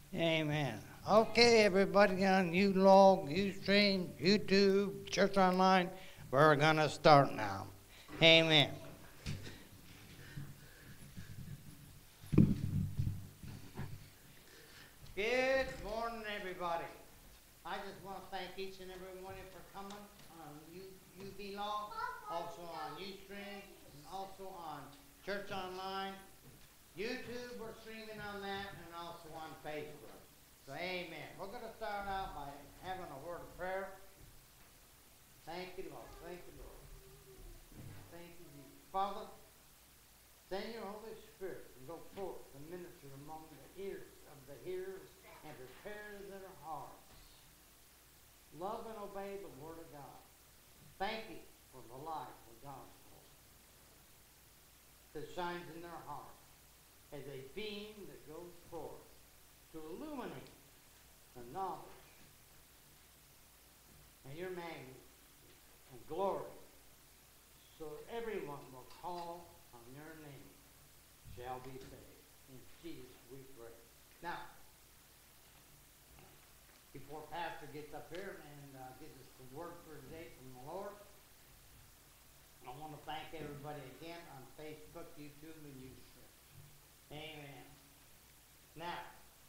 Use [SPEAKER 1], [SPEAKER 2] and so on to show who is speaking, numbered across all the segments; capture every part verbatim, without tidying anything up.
[SPEAKER 1] Amen. Okay, everybody on U-Log, Ustream, YouTube, Church Online, we're going to start now. Amen. Good morning, everybody. I just want to thank each and every one of you for coming on U- UB-Log, also on Ustream, and also on Church Online. YouTube, we're streaming on that, and also on Facebook. So, amen. We're going to start out by having a word of prayer. Thank you, Lord. Thank you, Lord. Thank you, Jesus. Father, send your Holy Spirit and go forth and minister among the ears of the hearers and prepare their hearts. Love and obey the Word of God. Thank you for the light of the gospel that shines in their heart as a beam that goes forth to illuminate the knowledge and your majesty and glory, so everyone will call on your name shall be saved. In Jesus we pray. Now, before Pastor gets up here and uh, gives us the word for today from the Lord, I want to thank everybody again on Facebook, YouTube, and YouTube. Amen. Now,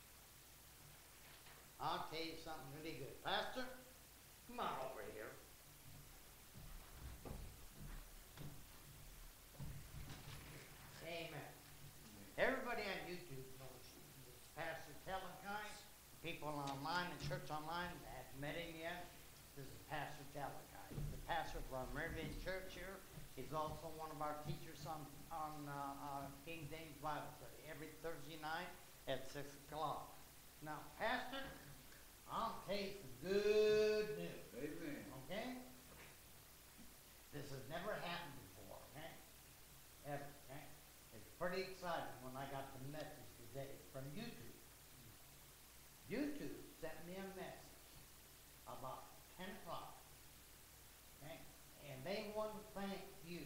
[SPEAKER 1] I'll tell you something really good. Pastor, come on over here. Amen. Everybody on YouTube knows this Pastor Telekai. People online and church online that have met him yet. This is Pastor Telekai. He's the pastor from Meridian Church here. He's also one of our teachers on on uh, uh, King James Bible study every Thursday night at six o'clock. Now, Pastor, I'll tell you some good news.
[SPEAKER 2] Amen.
[SPEAKER 1] Okay? This has never happened before, okay? Ever, okay? It's pretty exciting when I got the message today from YouTube. YouTube sent me a message about ten o'clock, okay? And they want to thank you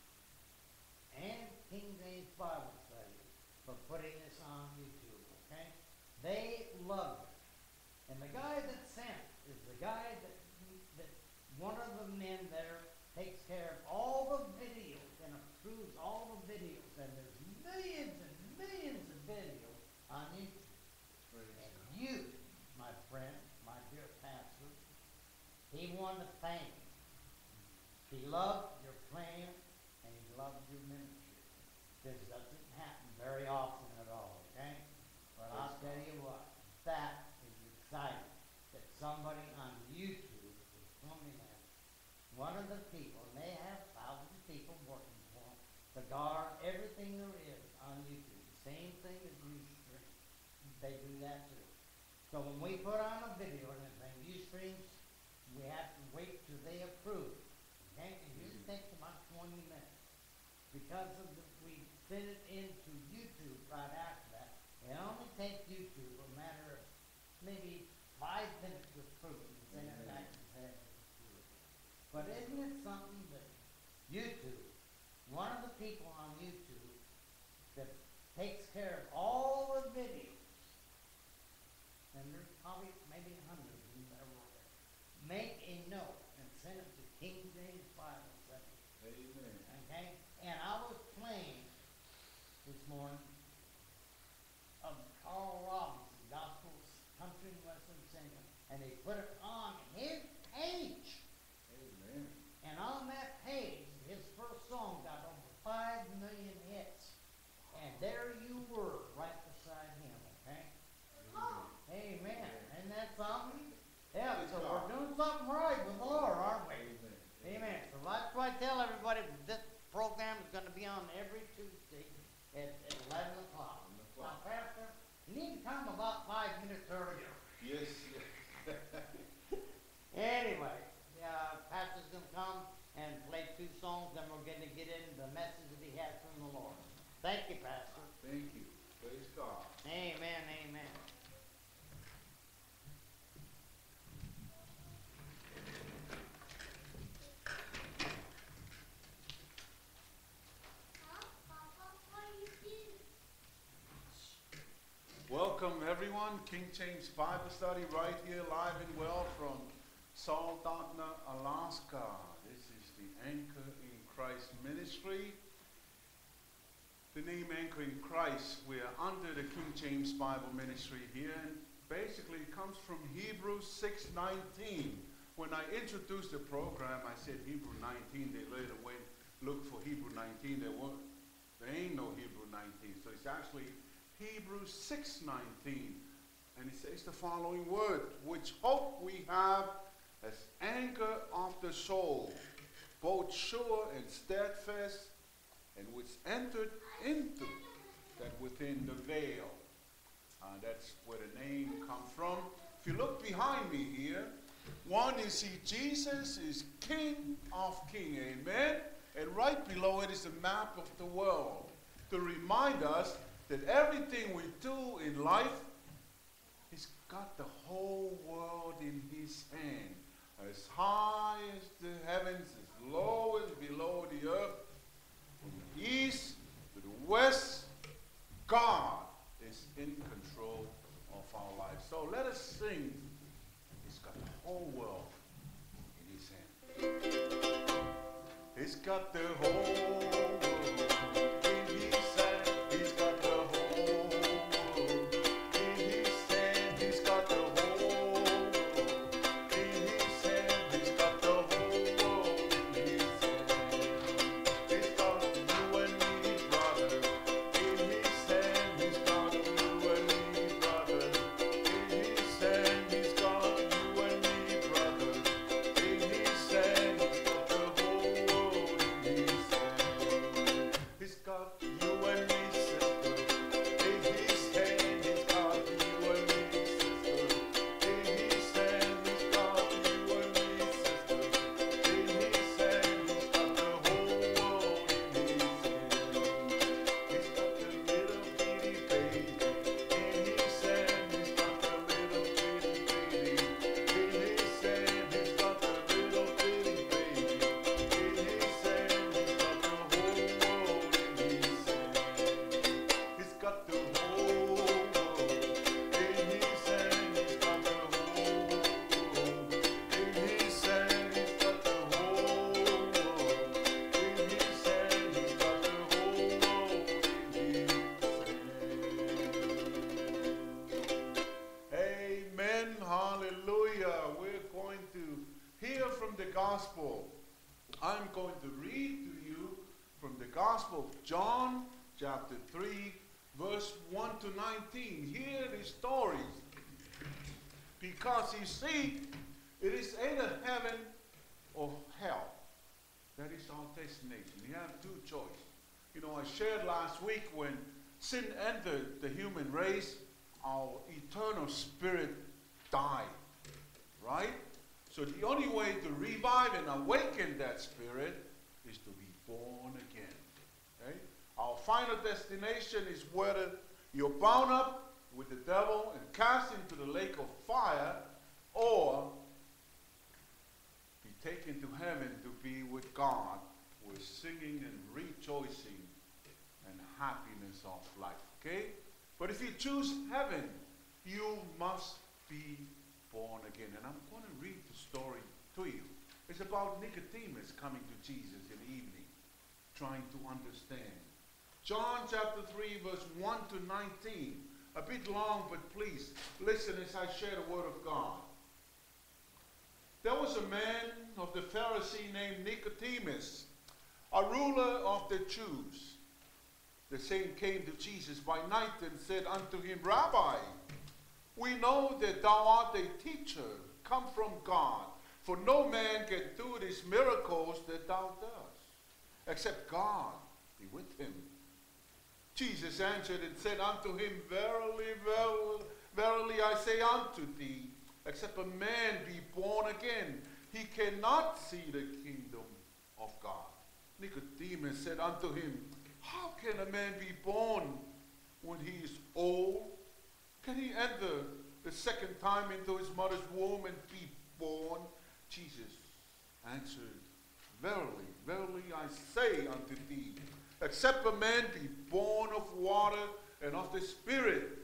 [SPEAKER 1] and King James Bible Study for putting this on YouTube, okay? They love it. And the guy that sent it is the guy that, that one of the men there takes care of all the videos and approves all the videos. And there's millions and millions of videos on YouTube. And you, my friend, my dear pastor, he wanted to thank you. He loved your plan and he loved your ministry. This doesn't happen very often at all, okay? But I'll tell you what, that is exciting that somebody on YouTube is coming in. One of the people, and they have thousands of people working for them, to guard everything there is on YouTube. Same thing as Ustream. They do that too. So when we put on a video and everything, Ustreams, we have to wait till they approve. Okay? And it takes about twenty minutes. Because of the, we send it into YouTube right after that, it only takes YouTube a matter of maybe five minutes to approve it and send it back to say it's approved. But isn't it something that YouTube, one of the people on YouTube that takes care of all the videos, and there's probably maybe hundreds of them that are working, make a note and send it to King James Bible Study.
[SPEAKER 2] Amen.
[SPEAKER 1] Okay? And I was playing this morning of Carl Robinson, Gospel Country and Western Singer, and they put it on his page.
[SPEAKER 2] Amen.
[SPEAKER 1] And on that page, his first song got over five million hits. And there you were, right beside him, okay? Amen. Amen. Isn't that something? Yeah, so we're doing something right with the Lord, aren't we?
[SPEAKER 2] Amen.
[SPEAKER 1] Amen. So that's why I tell everybody this program is going to be on every Tuesday at, at eleven o'clock. Now, Pastor, you need to come about five minutes earlier.
[SPEAKER 2] Yes.
[SPEAKER 1] Anyway, uh, Pastor's going to come and play two songs, then we're going to get into the message that he has from the Lord. Thank you, Pastor.
[SPEAKER 2] Thank you. Praise God.
[SPEAKER 1] Amen, amen.
[SPEAKER 2] Welcome.
[SPEAKER 3] Welcome everyone, King James Bible Study right here live and well from Saltana, Alaska. This is the Anchor in Christ ministry. The name Anchor in Christ, we're under the King James Bible ministry here, and basically it comes from Hebrews six nineteen. When I introduced the program, I said Hebrew nineteen. They later went look for Hebrew nineteen. There weren't, there ain't no Hebrew nineteen. So it's actually Hebrews six nineteen. And it says the following word, which hope we have as anchor of the soul, both sure and steadfast, and which entered into that within the veil. Uh, that's where the name comes from. If you look behind me here, one, you see Jesus is King of Kings, amen? And right below it is a map of the world to remind us that everything we do in life, he's got the whole world in his hand. As high as the heavens, as low as below the earth, from the east to the west, God is in control of our lives. So let us sing. He's got the whole world in his hand. He's got the whole world in his hand. He's got the whole world in his hand. He's got the whole world in his hand. He's got the whole world in his hand. He's got you and me, brother, in his hand. He's got you and me, brother, in his hand. He's got you and me, brother, in his hand. He's got the whole world in his hand. He's got you and me, sister, in his hand. He's got you and me, sister, in his hand. He's got you and me, sister, in his hand. He's got the whole world in his hand. He's got the little bitty baby in his hand. He's got the little bitty baby in his hand. He's got the little bitty baby in his hand. He's got the whole world in his hand. He's got the whole world in his hand. He's got the whole world in his hand. He's got the whole world in his hand. He's got the whole world in his hand. Amen. Hallelujah. We're going to hear from the gospel. I'm going to read to you from the Gospel of John, chapter three, verse one to nineteen. Hear these stories. Because you see, it is either heaven or hell. That is our destination. You have two choices. You know, I shared last week when sin entered the human race, our eternal spirit died. Right? So the only way to revive and awaken that spirit is to be born again. Okay? Our final destination is whether you're bound up with the devil and cast into the lake of fire, or be taken to heaven to be with God, with singing and rejoicing and happiness of life. Okay? But if you choose heaven, you must be born again. And I'm going to read the story to you. It's about Nicodemus coming to Jesus in the evening, trying to understand. John chapter three, verse one to nineteen. A bit long, but please listen as I share the word of God. There was a man of the Pharisee named Nicodemus, a ruler of the Jews. The same came to Jesus by night and said unto him, Rabbi, we know that thou art a teacher, come from God, for no man can do these miracles that thou dost, except God be with him. Jesus answered and said unto him, Verily, verily, verily I say unto thee, except a man be born again, he cannot see the kingdom of God. Nicodemus said unto him, How can a man be born when he is old? Can he enter the second time into his mother's womb and be born? Jesus answered, Verily, verily I say unto thee, except a man be born of water and of the Spirit, he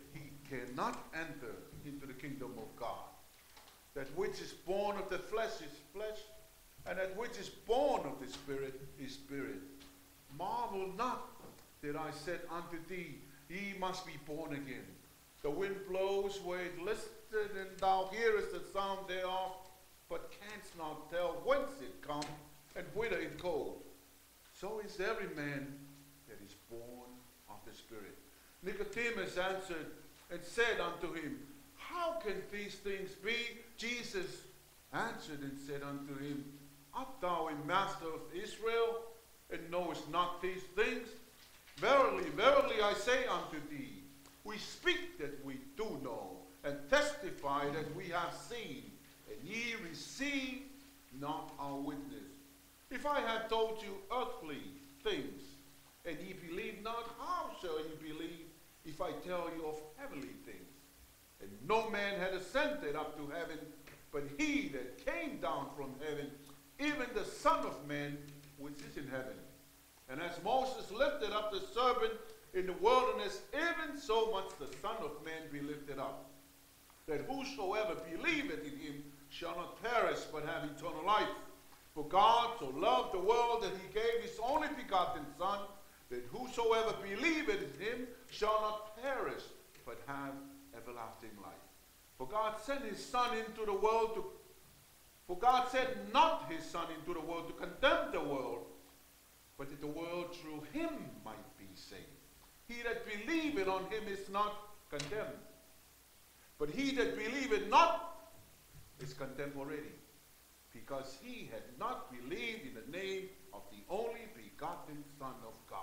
[SPEAKER 3] cannot enter into the kingdom of God. That which is born of the flesh is flesh, and that which is born of the Spirit is spirit. Marvel not that I said unto thee, ye must be born again. The wind blows where it listeth, and thou hearest the sound thereof, but canst not tell whence it comes and whither it goes. So is every man that is born of the Spirit. Nicodemus answered and said unto him, how can these things be? Jesus answered and said unto him, art thou a master of Israel, and knowest not these things? Verily, verily, I say unto thee, we speak that we do know, and testify that we have seen, and ye receive not our witness. If I had told you earthly things, and ye believe not, how shall ye believe if I tell you of heavenly things? And no man had ascended up to heaven, but he that came down from heaven, even the Son of Man, which is in heaven. And as Moses lifted up the serpent in the wilderness, even so must the Son of Man be lifted up, that whosoever believeth in him shall not perish, but have eternal life. For God so loved the world that he gave his only begotten Son, that whosoever believeth in him shall not perish, but have everlasting life. For God sent his Son into the world to, for God sent not his Son into the world to condemn the world, but that the world through him might be saved. He that believeth on him is not condemned, but he that believeth not is condemned already, because he had not believed in the name of the only begotten Son of God.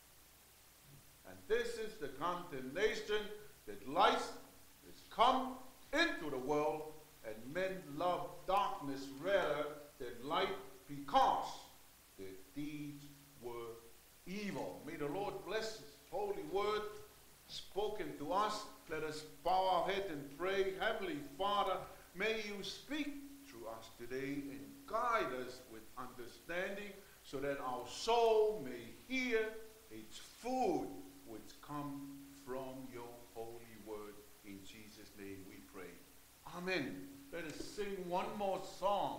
[SPEAKER 3] And this is the condemnation, that light is come into the world, and men love darkness rather than light, because their deeds were evil. May the Lord bless his holy word spoken to us. Let us bow our head and pray. Heavenly Father, may you speak through us today and guide us with understanding, so that our soul may hear its food which come from your holy word. In Jesus' name we pray. Amen. Let us sing one more song.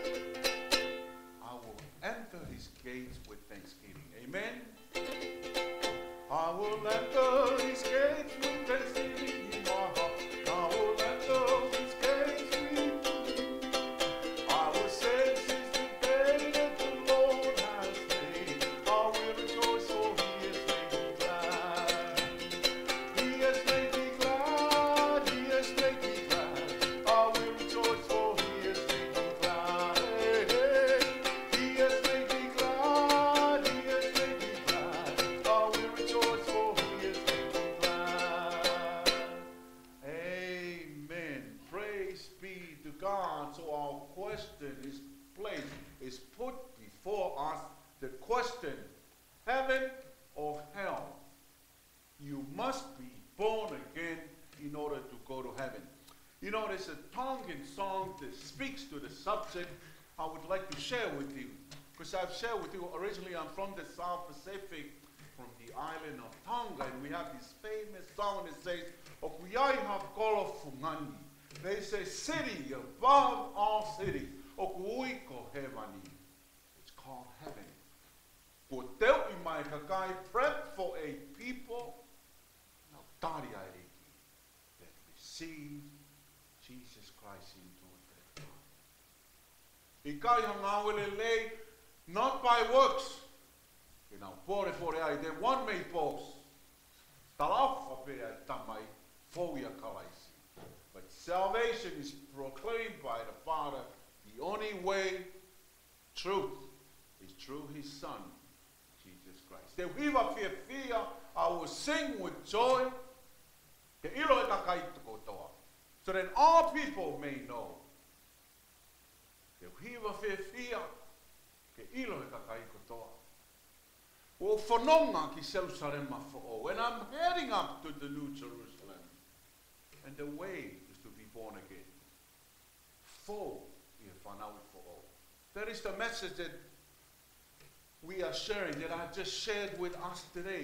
[SPEAKER 3] I will enter his gates with thanksgiving. Amen. I will enter his gates with thanksgiving in my heart. I will enter his gates with, I will say, this is the day that the Lord has made. I will rejoice, for he has made me glad. He has made me glad, he has made me glad. I will rejoice, for he has made me glad. Hey, hey. He has made me glad, he has made me glad. I will rejoice, for he has made me glad. Amen. Praise be to God. So our question is placed, is put before us the question, heaven or hell? You must be born again in order to go to heaven. You know, there's a Tongan song that speaks to the subject I would like to share with you. Because I've shared with you, originally I'm from the South Pacific, from the island of Tonga, and we have this famous song that says, Okuiaiha kolo fungani. They say, city above all cities. Okuiko hevani. It's called heaven. Ko teo I mai kakai, prep for a people now tari aireki, that receive Jesus Christ into their heart. Ikai hangawele lei, not by works. You know, pore pore ai, they one made boast. Talafa pe tamai, foia kalaisi. But salvation is proclaimed by the Father. The only way, truth, is through his Son, Jesus Christ. Te viva fia fia, I will sing with joy. Te ilo e kakai tuko toa. So that all people may know. Te viva fia fia, ke ilo e kakai kotoa. Well, whanonga ki Jerusalem fo'o. When I'm heading up to the New Jerusalem, and the way is to be born again. Fo i whanau fo'o. That is the message that we are sharing, that I just shared with us today.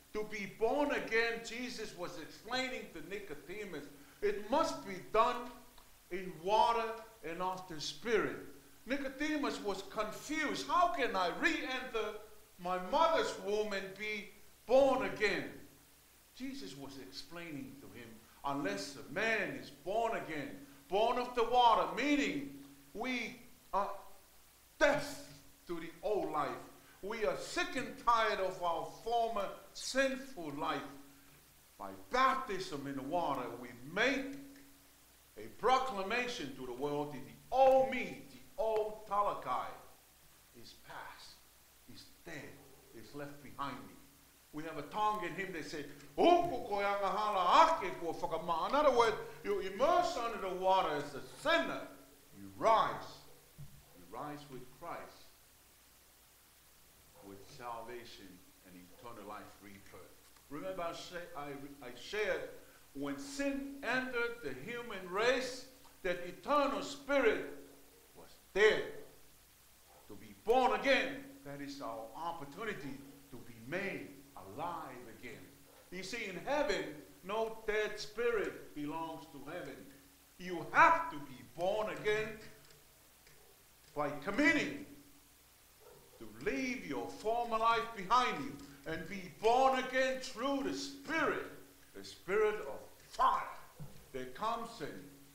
[SPEAKER 3] To be born again, Jesus was explaining to Nicodemus, it must be done in water and of the Spirit. Nicodemus was confused. How can I re-enter my mother's womb and be born again? Jesus was explaining to him, unless a man is born again, born of the water, meaning we are deaf to the old life. We are sick and tired of our former sinful life. By baptism in the water, we make a proclamation to the world that the old me, the old Talakai, is past, is dead, is left behind me. We have a tongue in him that says, in other words, you immerse under the water as a sinner, you rise. You rise with Christ, with salvation and eternal life rebirth. Remember I, say, I, I shared when sin entered the human race, that eternal spirit was dead. To be born again, that is our opportunity to be made alive again. You see, in heaven, no dead spirit belongs to heaven. You have to be born again by committing to leave your former life behind you and be born again through the Spirit, the Spirit of fire that comes and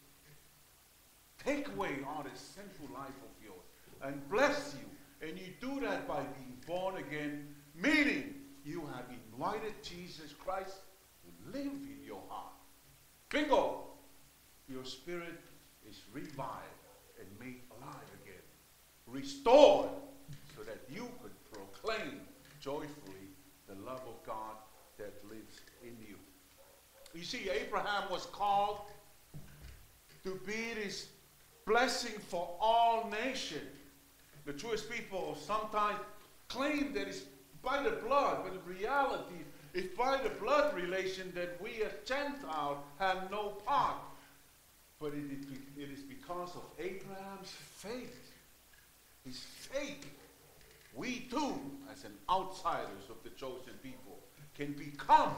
[SPEAKER 3] take away all this sinful life of yours and bless you. And you do that by being born again, meaning you have invited Jesus Christ to live in your heart. Bingo! Your spirit is revived and made alive again, restored, so that you could proclaim joyfully the love of God that lives in you. You see, Abraham was called to be this blessing for all nations. The Jewish people sometimes claim that it's by the blood, but in reality, it's by the blood relation that we as Gentiles have no part. But it is, it is because of Abraham's faith. His faith. We too, as an outsiders of the chosen people, can become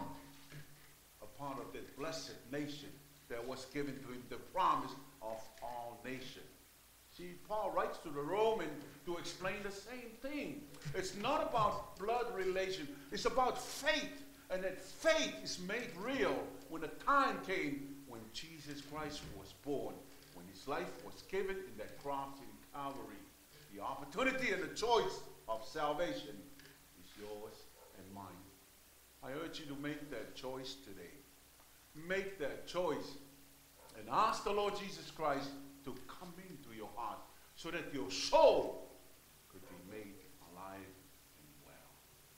[SPEAKER 3] a part of that blessed nation that was given to him, the promise of all nations. See, Paul writes to the Romans to explain the same thing. It's not about blood relation. It's about faith. And that faith is made real when the time came when Jesus Christ was born, when his life was given in that cross in Calvary. The opportunity and the choice of salvation is yours and mine. I urge you to make that choice today. Make that choice and ask the Lord Jesus Christ to come into your heart so that your soul could be made alive and well.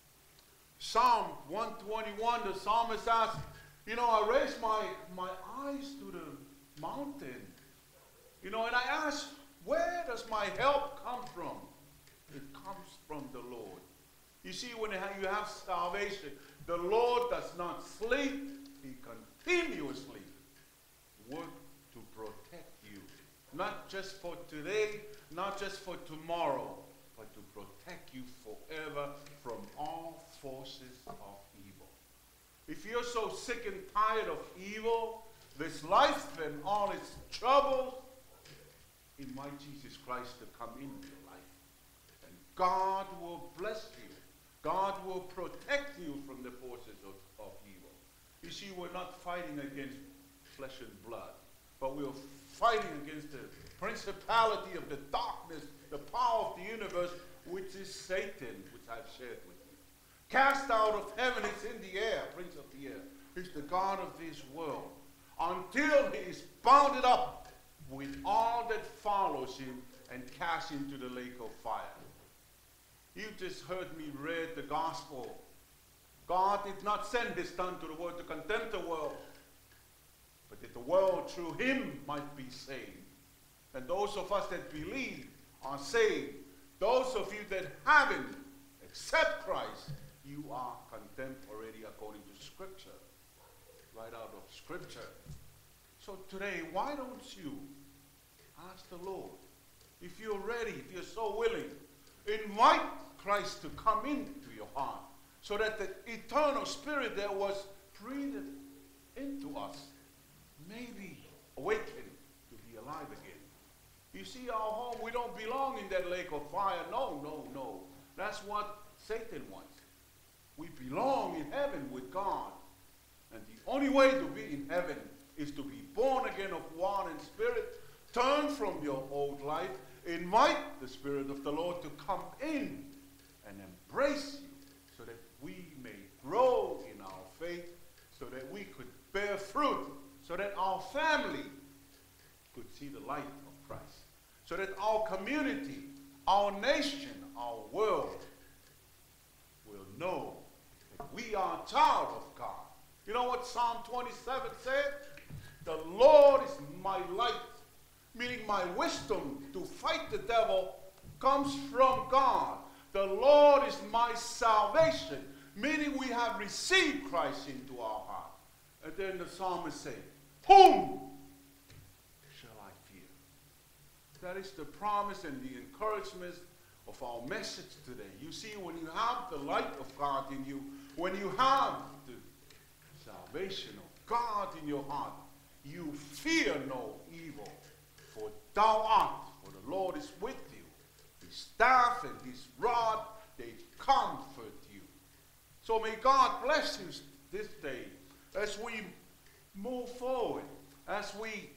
[SPEAKER 3] Psalm one twenty-one, the psalmist asks, you know, I raised my, my eyes to the mountain, you know, and I ask, where does my help come from? It comes from the Lord. You see, when you have salvation, the Lord does not sleep. He continuously works to protect you. Not just for today, not just for tomorrow, but to protect you forever from all forces of evil. If you're so sick and tired of evil, this life and all its troubles, invite Jesus Christ to come into your life. And God will bless you. God will protect you from the forces of, of evil. You see, we're not fighting against flesh and blood, but we're fighting against the principality of the darkness, the power of the universe, which is Satan, which I've shared with you. Cast out of heaven, is in the air, prince of the air. He's the God of this world. Until he is bounded up with all that follows him and cast into the lake of fire. You just heard me read the gospel. God did not send his son to the world to condemn the world, but that the world through him might be saved. And those of us that believe are saved. Those of you that haven't accepted Christ, you are condemned already according to Scripture. Right out of Scripture. So today, why don't you ask the Lord, if you're ready, if you're so willing, invite Christ to come into your heart so that the eternal spirit that was breathed into us may be awakened to be alive again. You see, our home, we don't belong in that lake of fire. No, no, no. That's what Satan wants. We belong in heaven with God. And the only way to be in heaven is to be born again of water and spirit, turn from your old life, invite the Spirit of the Lord to come in and embrace you so that we may grow in our faith, so that we could bear fruit, so that our family could see the light of Christ, so that our community, our nation, our world will know that we are a child of God. You know what Psalm twenty-seven said? The Lord is my light, meaning my wisdom to fight the devil comes from God. The Lord is my salvation, meaning we have received Christ into our heart. And then the psalmist said, whom shall I fear? That is the promise and the encouragement of our message today. You see, when you have the light of God in you, when you have the salvation of God in your heart, you fear no evil, for thou art, for the Lord is with you. His staff and his rod, they comfort you. So may God bless you this day as we move forward, as we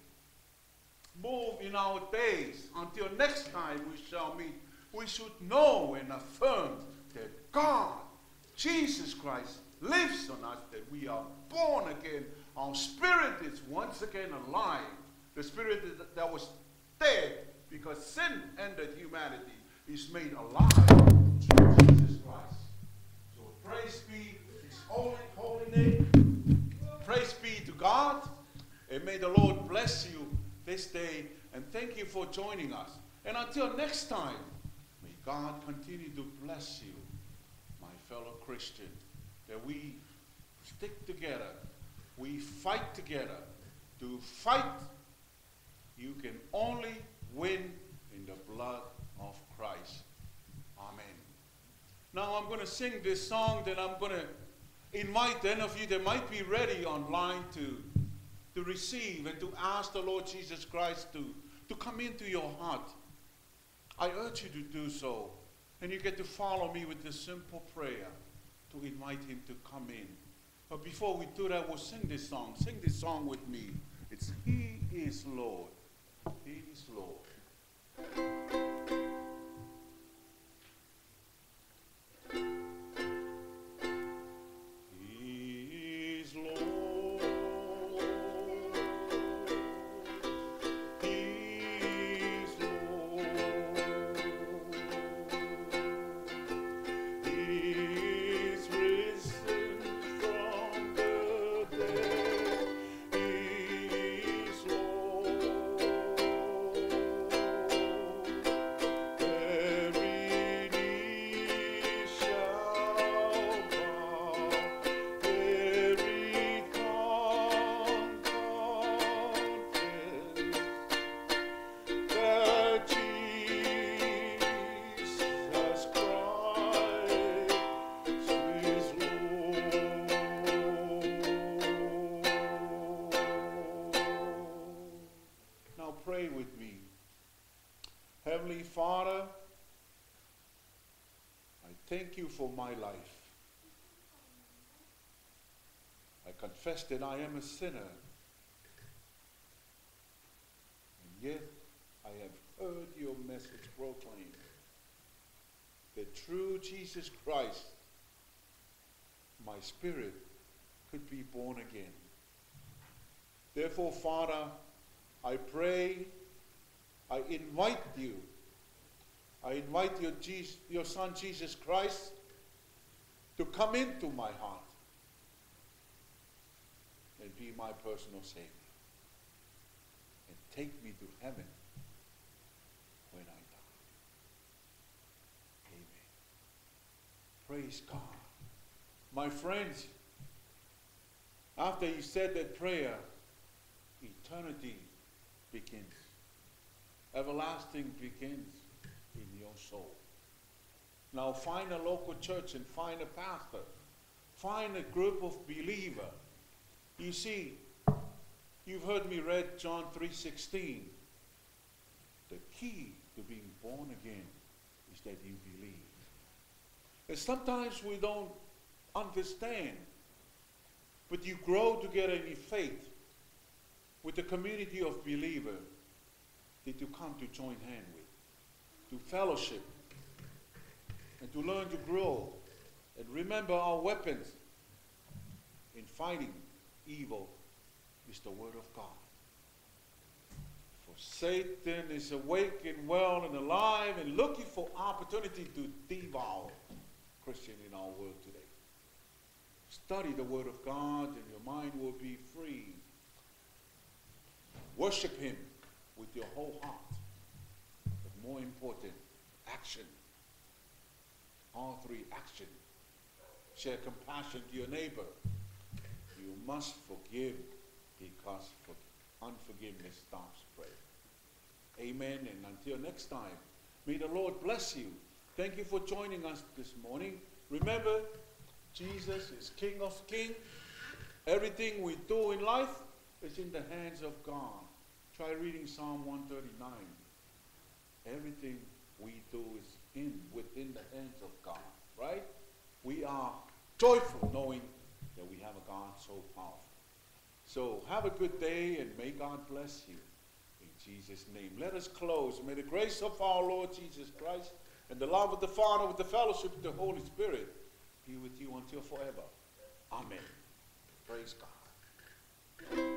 [SPEAKER 3] move in our days until next time we shall meet. We should know and affirm that God, Jesus Christ, lives on us, that we are born again. Our spirit is once again alive. The spirit that was dead because sin entered humanity is made alive through Jesus Christ. So praise be his holy, holy name. Praise be to God. And may the Lord bless you this day. And thank you for joining us. And until next time, may God continue to bless you, my fellow Christian, that we stick together. We fight together. To fight, you can only win in the blood of Christ. Amen. Now I'm going to sing this song, that I'm going to invite any of you that might be ready online to, to receive and to ask the Lord Jesus Christ to, to come into your heart. I urge you to do so. And you get to follow me with this simple prayer to invite him to come in. But before we do that, we'll sing this song. Sing this song with me. It's He is Lord. He is Lord. He is Lord. He is Lord. He is risen from the dead. He is Lord. Every knee shall bow, every tongue confess that Jesus Christ is Lord. Now pray with me. Heavenly Father, I thank you for my life. I confess that I am a sinner. And yet I have heard your message proclaimed that through Jesus Christ, my spirit could be born again. Therefore, Father, I pray, I invite you, I invite your, Jesus, your Son Jesus Christ to come into my heart and be my personal Savior and take me to heaven when I die. Amen. Praise God. My friends, after you said that prayer, eternity begins. Everlasting begins in your soul. Now find a local church and find a pastor find a group of believers. You see, you've heard me read John three sixteen. The key to being born again is that you believe. And sometimes we don't understand, but you grow together in faith with the community of believers that you come to join hand with, to fellowship, and to learn to grow. And remember, our weapons in fighting evil is the Word of God. For Satan is awake and well and alive and looking for opportunity to devour Christian in our world today. Study the Word of God and your mind will be free. Worship Him with your whole heart. But more important, action. All three, action. Share compassion to your neighbor. You must forgive because for unforgiveness stops prayer. Amen. And until next time, may the Lord bless you. Thank you for joining us this morning. Remember, Jesus is King of Kings. Everything we do in life is in the hands of God. Try reading Psalm one thirty-nine. Everything we do is in within the hands of God, right? We are joyful knowing that we have a God so powerful. So have a good day and may God bless you. In Jesus' name. Let us close. May the grace of our Lord Jesus Christ and the love of the Father with the fellowship of the Holy Spirit be with you until forever. Amen. Praise God.